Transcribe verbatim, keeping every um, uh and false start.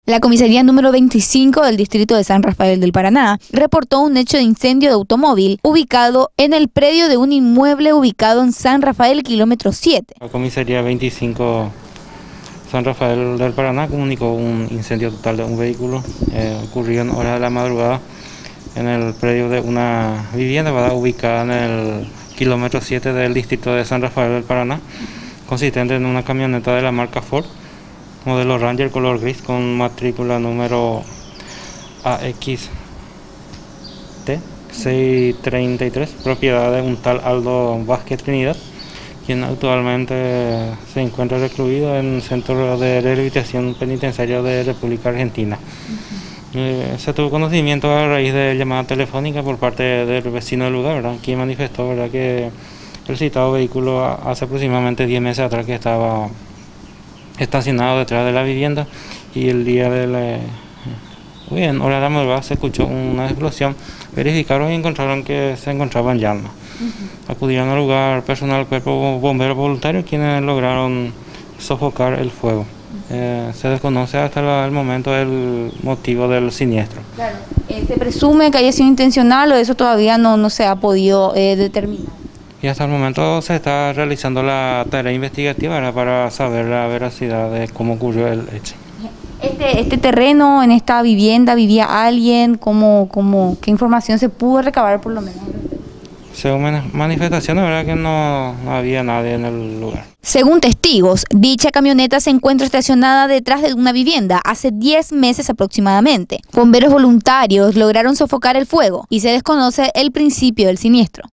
La comisaría número veinticinco del distrito de San Rafael del Paraná reportó un hecho de incendio de automóvil ubicado en el predio de un inmueble ubicado en San Rafael, kilómetro siete. La comisaría veinticinco San Rafael del Paraná comunicó un incendio total de un vehículo. Eh, ocurrió en horas de la madrugada en el predio de una vivienda, ¿verdad?, ubicada en el kilómetro siete del distrito de San Rafael del Paraná, consistente en una camioneta de la marca Ford, modelo Ranger color gris con matrícula número A X T seiscientos treinta y tres, propiedad de un tal Aldo Vázquez Trinidad, quien actualmente se encuentra recluido en el Centro de Rehabilitación Penitenciario de República Argentina. Uh-huh. eh, se tuvo conocimiento a raíz de llamada telefónica por parte del vecino del lugar, ¿verdad?, quien manifestó, ¿verdad?, que el citado vehículo hace aproximadamente diez meses atrás que estaba estacionado detrás de la vivienda, y el día de la Muy bien, hora de la madrugada se escuchó una explosión. Verificaron y encontraron que se encontraba en llamas. Uh-huh. Acudieron al lugar personal del cuerpo bombero voluntario, quienes lograron sofocar el fuego. Uh-huh. eh, se desconoce hasta la, el momento el motivo del siniestro. Claro. Eh, ¿Se presume que haya sido intencional o eso todavía no, no se ha podido eh, determinar? Y hasta el momento se está realizando la tarea investigativa, ¿verdad?, para saber la veracidad de cómo ocurrió el hecho. Este, este terreno, en esta vivienda, ¿vivía alguien? ¿Cómo, cómo, ¿Qué información se pudo recabar por lo menos? Según manifestaciones, verdad que no, no había nadie en el lugar. Según testigos, dicha camioneta se encuentra estacionada detrás de una vivienda hace diez meses aproximadamente. Bomberos voluntarios lograron sofocar el fuego y se desconoce el principio del siniestro.